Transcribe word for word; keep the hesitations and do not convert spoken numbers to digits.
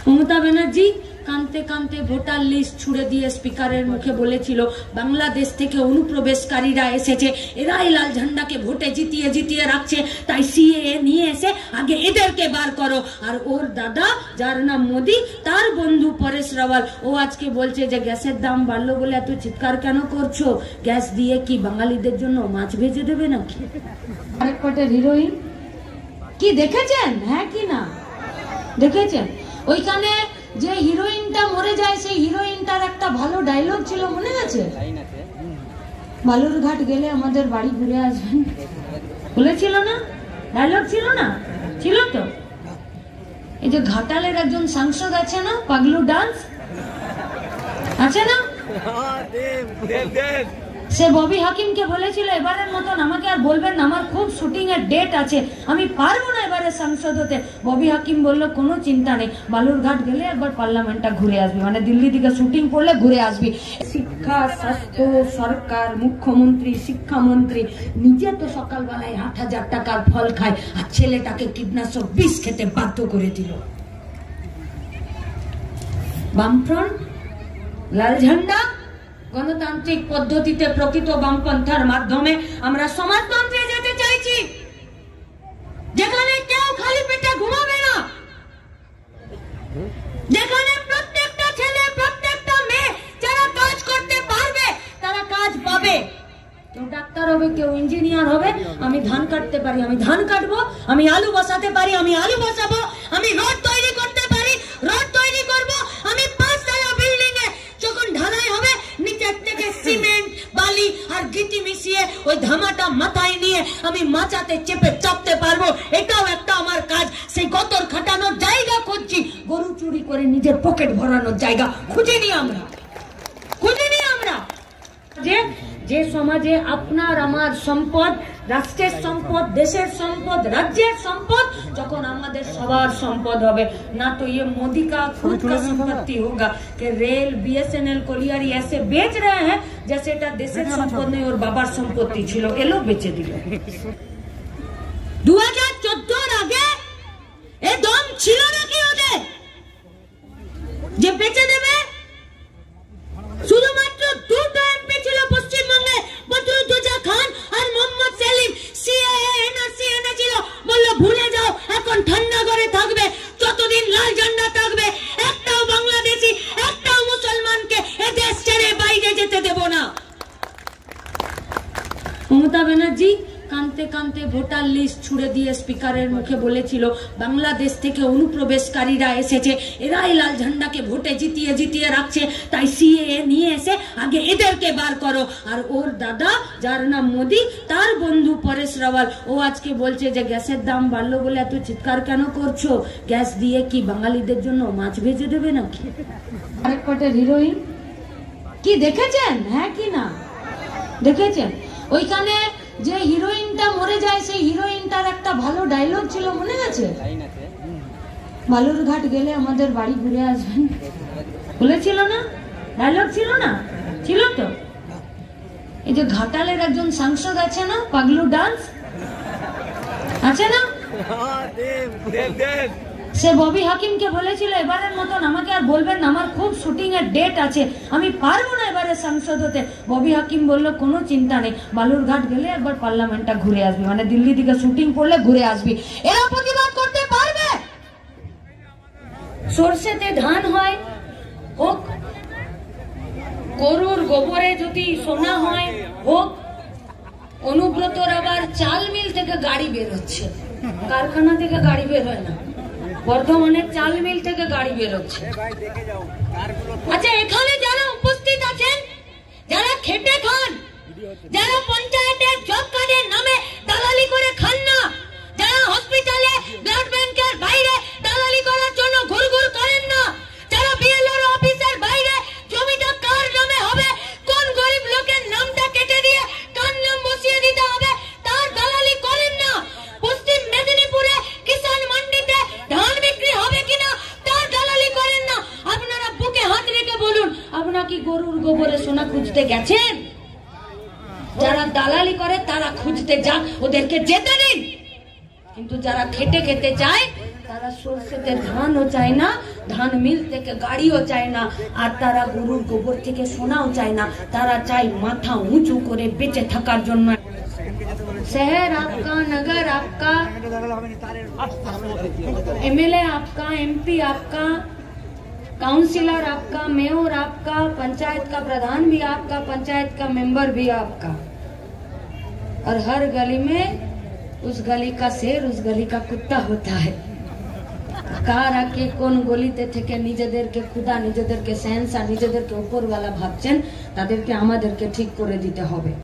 মমতা ব্যানার্জি কানতে কানতে voter list ছুড়ে দিয়ে স্পিকারের মুখে বলেছিল বাংলাদেশ থেকে অনুপ্রবেশকারীরা এসেছে, এরাই লাল ঝান্ডাকে ভোটে জিতিয়ে জিতিয়ে রাখছে, তাই সিএএ নিয়ে এসে আগে এদেরকে বার করো। আর ওর দাদা যার নাম মোদি, তার বন্ধু পরেশ রাওয়াল, ও আজকে বলছে যে গ্যাসের দাম বাড়লো বলে এত চিৎকার কেন করছো, গ্যাস দিয়ে কি বাঙালিদের জন্য মাছ ভেজে দেবে নাকি? আরেক পাটের হিরোইন কি দেখেছেন? হ্যাঁ কি না দেখেছেন? ওইখানে যে হিরোইনটা মরে যায় সেই হিরোইনটার একটা ভালো ডায়লগ ছিল, মনে আছে? বালুরঘাট গেলে আমাদের বাড়ি ঘুরে আসবেন, বলেছিল না? ডায়লগ ছিল না? ছিল তো। এই যে ঘাটালের একজন সাংসদ আছে না, পাগলু ডান্স আছে না, সে ববি হাকিমকে বলেছিল এবারের মতন আমাকে আর বলবেন না, আমার খুব শুটিং এর ডেট আছে, আমি পারবো না এবারে সাংসদ হতে। ববি হাকিম বলল কোনো চিন্তা নেই, বালুরঘাট গেলে একবার পার্লামেন্টটা ঘুরে আসবি, মানে দিল্লি থেকে শুটিং করলে ঘুরে আসবি। শিক্ষা, স্বাস্থ্য, সরকার, মুখ্যমন্ত্রী, শিক্ষামন্ত্রী নিজে তো সকালবেলায় আট হাজার টাকার ফল খায় আর ছেলেটাকে কীটনাশক বিষ খেতে বাধ্য করে দিল। বামফ্রন্ট, লাল ঝান্ডা, গণতান্ত্রিক পদ্ধতিতে প্রকৃত বামপন্থার মাধ্যমে আমরা সমাজতন্ত্রে যেতে চাইছি, যেখানে কেউ খালি পেটে ঘুমাবে না, যেখানে প্রত্যেকটা ছেলে প্রত্যেকটা মেয়ে যারা কাজ করতে পারবে তারা কাজ পাবে। কেউ ডাক্তার হবে, কেউ ইঞ্জিনিয়ার হবে, আমি ধান কাটতে পারি আমি ধান কাটবো, আমি আলু বসাতে পারি আমি আলু বসাবো, আমি রড তৈরি করতে পারি রড তৈরি করব, আমি পাঁচতলা বিল্ডিং এ যখন ঢালাই হবে নিচের থেকে সিমেন্ট বালি আর গিটি মিশিয়ে ওই ধামাটা মাথায় নিয়ে আমি মাচাতে চেপে চাপতে পারবো, এটাও একটা আমার কাজ। সেই গতর খাটানোর জায়গা খুঁজছি, গরু চুরি করে নিজের পকেট ভরানোর জায়গা খুঁজিনি আমরা, খুঁজিনি আমরা। যে যে সমাজে আপনার আমার সম্পদ, রাষ্ট্রের সম্পদ, দেশের সম্পদ, রাজ্যের সম্পদ, যখন আমাদের সবার সম্পদ হবে না, তো ये मोदी का खुद का संपत्ति होगा कि रेल बीएसएनएल कोलियारी ऐसे बेच रहे हैं जैसे এটা দেশের সম্পদ নেই, ওর বাবার সম্পত্তি ছিল, এলো বেচে দিল। দু হাজার চোদ্দোর আগে এ দম ছিল নাকি ওদের যে বেচে দেবে? শুধুমাত্র দুটো এমপি ছিল পশ্চিমবঙ্গে, বদরুদ্দোজা খান আর মোহাম্মদ সেলিম। সিএএ এনআরসি এনেছিল, বললো ভুলে যাও, এখন ঠান্ডা করে থাকবে, যতদিন লাল ঝান্ডা থাকবে একটাও বাংলাদেশি, একটাও মুসলমানকে এ দেশ ছেড়ে বাইরে যেতে দেব না। মমতা ব্যানার্জি কানতে কানতে ভোটার লিস্ট ছুড়ে দিয়ে স্পিকারের মুখে বলেছিল বাংলাদেশ থেকে অনুপ্রবেশকারীরা এসেছে, এরাই লাল ঝান্ডাকে ভোটে জিতিয়ে জিতিয়ে রাখছে, তাই সিএএ নিয়ে এসে আগে এদেরকে বার করো। আর ওর দাদা যার নাম মোদি, তার বন্ধু পরেশ রাওয়াল, ও আজকে বলছে যে গ্যাসের দাম বাড়লো বলে এত চিৎকার কেন করছো, গ্যাস দিয়ে কি বাঙালিদের জন্য মাছ ভেজে দেবে নাকি? আরেক পাটের হিরোইন কি দেখেছেন? হ্যাঁ কি না দেখেছেন? ওইখানে যে হিরোইনটা মরে যায় সেই হিরোইনটার একটা ভালো ডায়লগ ছিল, মনে আছে? বালুরঘাট গেলে আমাদের বাড়ি ঘুরে আসবেন, বলেছিল না? ডায়লগ ছিল না? ছিল তো। এই যে ঘাটালের একজন সাংসদ আছে না, পাগলু ডান্স আছে না, সে ববি হাকিমকে বলেছিল এবারের মতন আমাকে আর বলবেন না, আমার খুব শুটিং এর ডেট আছে, আমি পারবো না এবারে সাংসদ হতে। ববি হাকিম বলল কোনো চিন্তা নেই, বালুরঘাট গেলে একবার পার্লামেন্টটা ঘুরে আসবি, মানে দিল্লি থেকে শুটিং করলে ঘুরে আসবি। এরা প্রতিবাদ করতে পারবে? সরষেতে ধান হয় হোক, গরুর গোবরে যদি সোনা হয় হোক, অনুব্রতর আবার চাল মিল থেকে গাড়ি বের হচ্ছে, কারখানা থেকে গাড়ি বের হয় না, বর্ধমানের চাল মিল থেকে গাড়ি বেরোচ্ছে। আচ্ছা, এখানে যারা উপস্থিত আছেন, যারা খেটে খান, যারা পঞ্চায়েতের জব কার্ডের নামে দালালি করে খান না, যারা হসপিটালে ব্লাড ব্যাংকের বাইরে দালালি করার জন্য ঘুরঘুর করেন না, যারা বিএলআর অফিসের বাইরে জমিটা কার নামে হবে, কোন গরিব লোকের নামটা কেটে দিয়ে কার নাম বসিয়ে দিতে হবে, তার দালালি করেন না। পশ্চিম মেদিনীপুরে কিষাণ মান্ডিতে ধান বিক্রি হবে কিনা তার দালালি করেন না। আপনারা বুকে হাত রেখে বলুন, আপনারা কি গরুর গোবরে সোনা খুঁজতে গেছেন? যারা দালালি করে তারা খুঁজতে যাক, ওদেরকে যেতে দিন। কিন্তু যারা খেটে খেতে চায় তারা সরষেতে ধানও চায় না, ধান মিল থেকে গাড়িও চায় না, আর তারা গরুর গোবর থেকে সোনাও চায় না, তারা চায় মাথা উঁচু করে বেঁচে থাকার জন্য। शहर आपका, नगर आपका, एमएलए आपका, एमपी आपका, काउंसिलर आपका, मेयर आपका, पंचायत का प्रधान भी आपका, पंचायत का मेंबर भी आपका, और हर गली में उस गली का शेर, उस गली का कुत्ता होता है। কারা কে কোন গলিতে থেকে নিজেদেরকে খুদা, নিজেদেরকে সেন্সা, নিজেদেরকে উপরওয়ালা ভাবছেন, তাদেরকে আমাদেরকে ঠিক করে দিতে হবে।